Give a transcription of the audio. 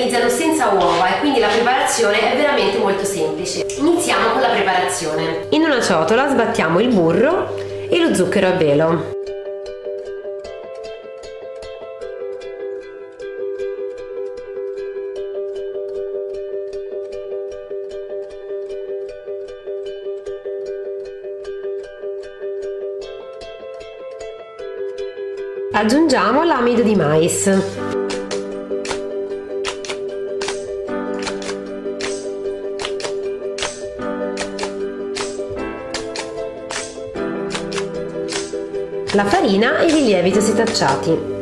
utilizzano senza uova e quindi la preparazione è veramente molto semplice. Iniziamo con la preparazione. In una ciotola sbattiamo il burro e lo zucchero a velo. Aggiungiamo l'amido di mais. La farina e il lievito setacciati.